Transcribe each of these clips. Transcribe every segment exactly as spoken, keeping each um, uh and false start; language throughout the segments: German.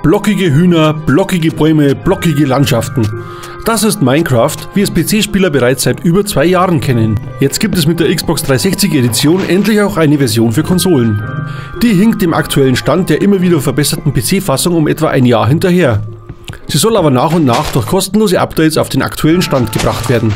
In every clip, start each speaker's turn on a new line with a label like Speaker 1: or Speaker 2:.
Speaker 1: Blockige Hühner, blockige Bäume, blockige Landschaften. Das ist Minecraft, wie es P C-Spieler bereits seit über zwei Jahren kennen. Jetzt gibt es mit der Xbox dreihundertsechzig Edition endlich auch eine Version für Konsolen. Die hinkt dem aktuellen Stand der immer wieder verbesserten P C-Fassung um etwa ein Jahr hinterher. Sie soll aber nach und nach durch kostenlose Updates auf den aktuellen Stand gebracht werden.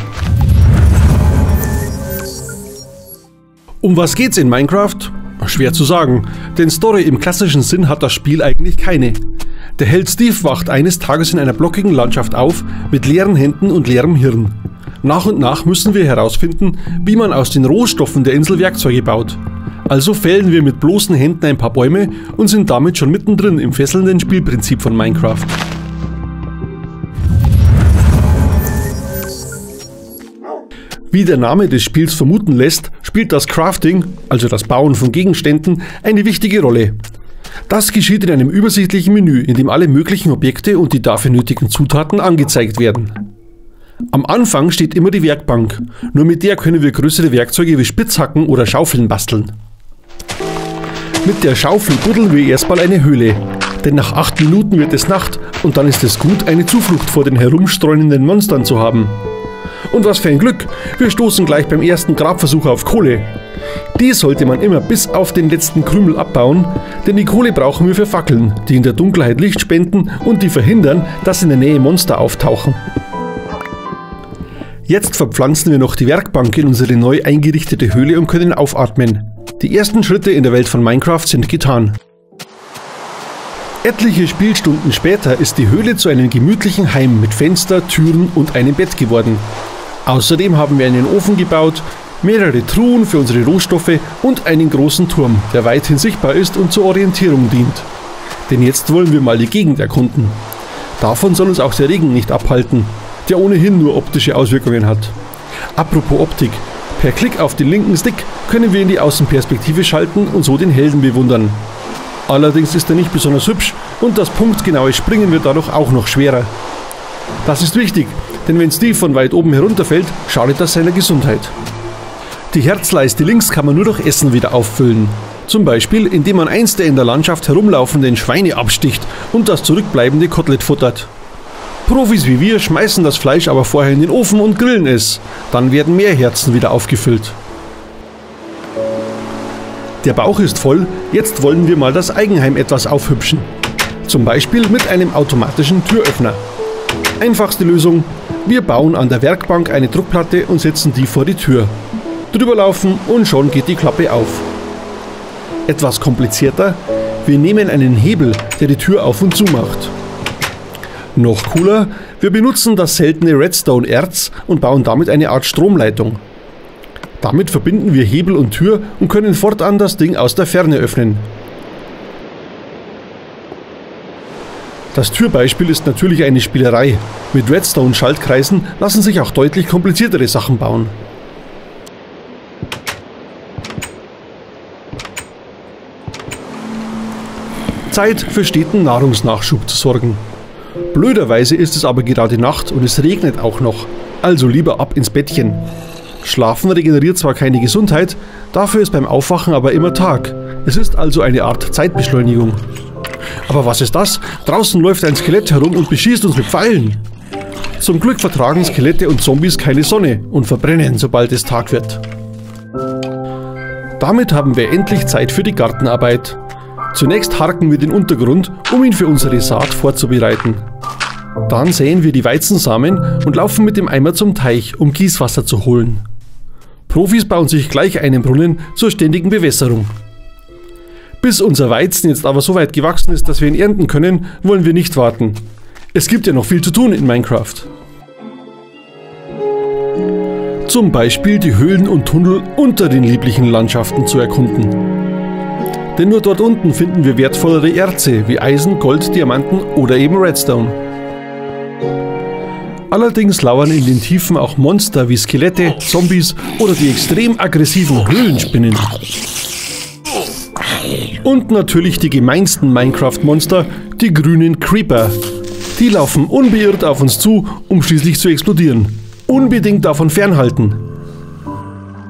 Speaker 1: Um was geht's in Minecraft? Schwer zu sagen, denn Story im klassischen Sinn hat das Spiel eigentlich keine. Der Held Steve wacht eines Tages in einer blockigen Landschaft auf, mit leeren Händen und leerem Hirn. Nach und nach müssen wir herausfinden, wie man aus den Rohstoffen der Insel Werkzeuge baut. Also fällen wir mit bloßen Händen ein paar Bäume und sind damit schon mittendrin im fesselnden Spielprinzip von Minecraft. Wie der Name des Spiels vermuten lässt, spielt das Crafting, also das Bauen von Gegenständen, eine wichtige Rolle. Das geschieht in einem übersichtlichen Menü, in dem alle möglichen Objekte und die dafür nötigen Zutaten angezeigt werden. Am Anfang steht immer die Werkbank, nur mit der können wir größere Werkzeuge wie Spitzhacken oder Schaufeln basteln. Mit der Schaufel buddeln wir erstmal eine Höhle, denn nach acht Minuten wird es Nacht und dann ist es gut, eine Zuflucht vor den herumstreunenden Monstern zu haben. Und was für ein Glück, wir stoßen gleich beim ersten Grabversuch auf Kohle. Die sollte man immer bis auf den letzten Krümel abbauen, denn die Kohle brauchen wir für Fackeln, die in der Dunkelheit Licht spenden und die verhindern, dass in der Nähe Monster auftauchen. Jetzt verpflanzen wir noch die Werkbank in unsere neu eingerichtete Höhle und können aufatmen. Die ersten Schritte in der Welt von Minecraft sind getan. Etliche Spielstunden später ist die Höhle zu einem gemütlichen Heim mit Fenster, Türen und einem Bett geworden. Außerdem haben wir einen Ofen gebaut, mehrere Truhen für unsere Rohstoffe und einen großen Turm, der weithin sichtbar ist und zur Orientierung dient. Denn jetzt wollen wir mal die Gegend erkunden. Davon soll uns auch der Regen nicht abhalten, der ohnehin nur optische Auswirkungen hat. Apropos Optik, per Klick auf den linken Stick können wir in die Außenperspektive schalten und so den Helden bewundern. Allerdings ist er nicht besonders hübsch und das punktgenaue Springen wird dadurch auch noch schwerer. Das ist wichtig, denn wenn Steve von weit oben herunterfällt, schadet das seiner Gesundheit. Die Herzleiste links kann man nur durch Essen wieder auffüllen. Zum Beispiel, indem man eins der in der Landschaft herumlaufenden Schweine absticht und das zurückbleibende Kotelett futtert. Profis wie wir schmeißen das Fleisch aber vorher in den Ofen und grillen es. Dann werden mehr Herzen wieder aufgefüllt. Der Bauch ist voll, jetzt wollen wir mal das Eigenheim etwas aufhübschen. Zum Beispiel mit einem automatischen Türöffner. Einfachste Lösung, wir bauen an der Werkbank eine Druckplatte und setzen die vor die Tür. Drüber laufen und schon geht die Klappe auf. Etwas komplizierter, wir nehmen einen Hebel, der die Tür auf und zu macht. Noch cooler, wir benutzen das seltene Redstone-Erz und bauen damit eine Art Stromleitung. Damit verbinden wir Hebel und Tür und können fortan das Ding aus der Ferne öffnen. Das Türbeispiel ist natürlich eine Spielerei. Mit Redstone-Schaltkreisen lassen sich auch deutlich kompliziertere Sachen bauen. Zeit für steten Nahrungsnachschub zu sorgen. Blöderweise ist es aber gerade Nacht und es regnet auch noch, also lieber ab ins Bettchen. Schlafen regeneriert zwar keine Gesundheit, dafür ist beim Aufwachen aber immer Tag. Es ist also eine Art Zeitbeschleunigung. Aber was ist das? Draußen läuft ein Skelett herum und beschießt uns mit Pfeilen. Zum Glück vertragen Skelette und Zombies keine Sonne und verbrennen, sobald es Tag wird. Damit haben wir endlich Zeit für die Gartenarbeit. Zunächst harken wir den Untergrund, um ihn für unsere Saat vorzubereiten. Dann säen wir die Weizensamen und laufen mit dem Eimer zum Teich, um Gießwasser zu holen. Profis bauen sich gleich einen Brunnen zur ständigen Bewässerung. Bis unser Weizen jetzt aber so weit gewachsen ist, dass wir ihn ernten können, wollen wir nicht warten. Es gibt ja noch viel zu tun in Minecraft. Zum Beispiel die Höhlen und Tunnel unter den lieblichen Landschaften zu erkunden. Denn nur dort unten finden wir wertvollere Erze wie Eisen, Gold, Diamanten oder eben Redstone. Allerdings lauern in den Tiefen auch Monster wie Skelette, Zombies oder die extrem aggressiven Höhlenspinnen. Und natürlich die gemeinsten Minecraft-Monster, die grünen Creeper. Die laufen unbeirrt auf uns zu, um schließlich zu explodieren. Unbedingt davon fernhalten.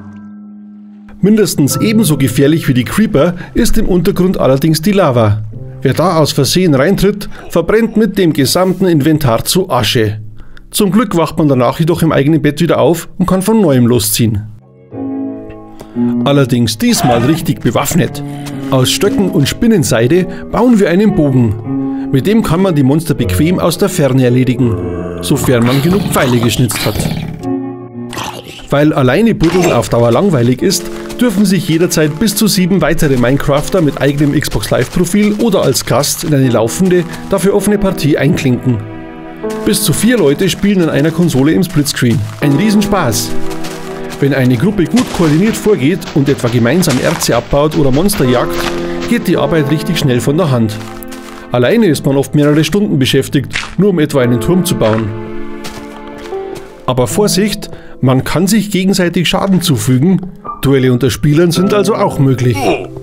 Speaker 1: Mindestens ebenso gefährlich wie die Creeper ist im Untergrund allerdings die Lava. Wer da aus Versehen reintritt, verbrennt mit dem gesamten Inventar zu Asche. Zum Glück wacht man danach jedoch im eigenen Bett wieder auf und kann von neuem losziehen. Allerdings diesmal richtig bewaffnet. Aus Stöcken und Spinnenseide bauen wir einen Bogen. Mit dem kann man die Monster bequem aus der Ferne erledigen, sofern man genug Pfeile geschnitzt hat. Weil alleine buddeln auf Dauer langweilig ist, dürfen sich jederzeit bis zu sieben weitere Minecrafter mit eigenem Xbox Live Profil oder als Gast in eine laufende, dafür offene Partie einklinken. Bis zu vier Leute spielen an einer Konsole im Splitscreen. Ein Riesenspaß! Wenn eine Gruppe gut koordiniert vorgeht und etwa gemeinsam Erze abbaut oder Monster jagt, geht die Arbeit richtig schnell von der Hand. Alleine ist man oft mehrere Stunden beschäftigt, nur um etwa einen Turm zu bauen. Aber Vorsicht, man kann sich gegenseitig Schaden zufügen. Duelle unter Spielern sind also auch möglich.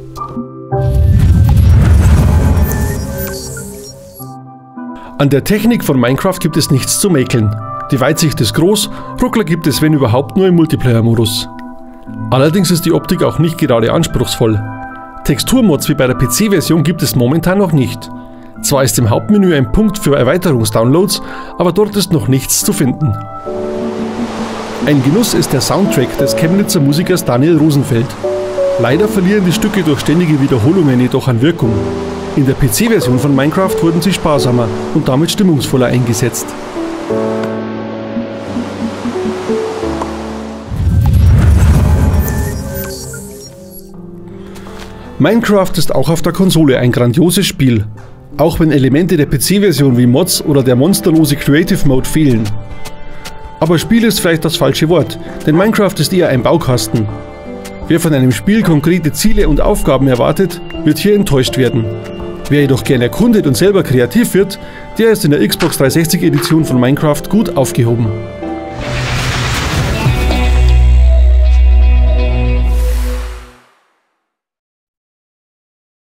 Speaker 1: An der Technik von Minecraft gibt es nichts zu mäkeln. Die Weitsicht ist groß, Ruckler gibt es wenn überhaupt nur im Multiplayer-Modus. Allerdings ist die Optik auch nicht gerade anspruchsvoll. Texturmods wie bei der P C-Version gibt es momentan noch nicht. Zwar ist im Hauptmenü ein Punkt für Erweiterungsdownloads, aber dort ist noch nichts zu finden. Ein Genuss ist der Soundtrack des Chemnitzer Musikers Daniel Rosenfeld. Leider verlieren die Stücke durch ständige Wiederholungen jedoch an Wirkung. In der P C-Version von Minecraft wurden sie sparsamer und damit stimmungsvoller eingesetzt. Minecraft ist auch auf der Konsole ein grandioses Spiel, auch wenn Elemente der P C-Version wie Mods oder der monsterlose Creative Mode fehlen. Aber Spiel ist vielleicht das falsche Wort, denn Minecraft ist eher ein Baukasten. Wer von einem Spiel konkrete Ziele und Aufgaben erwartet, wird hier enttäuscht werden. Wer jedoch gern erkundet und selber kreativ wird, der ist in der Xbox dreihundertsechzig Edition von Minecraft gut aufgehoben.